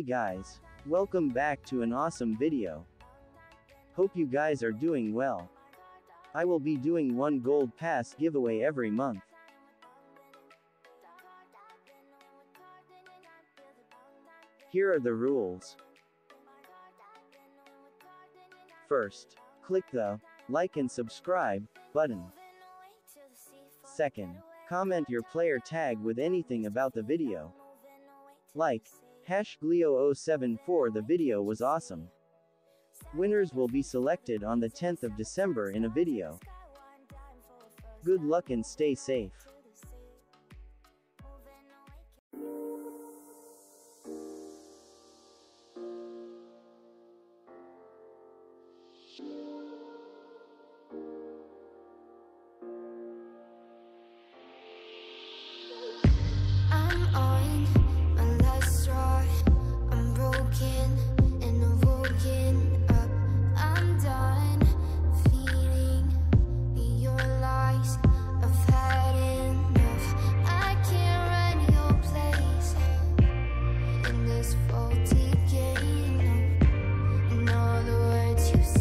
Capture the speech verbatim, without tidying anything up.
Hey guys, welcome back to an awesome video. Hope you guys are doing well. I will be doing one gold pass giveaway every month. Here are the rules. First, click the like and subscribe button. Second, comment your player tag with anything about the video. Like, hash Glio zero seven four the video was awesome. Winners will be selected on the tenth of December in a video. Good luck and stay safe. I'm on my last straw. I'm broken and I'm woken up. I'm done feeding your lies. I've had enough. I can't run your place in this faulty game. And all the words you say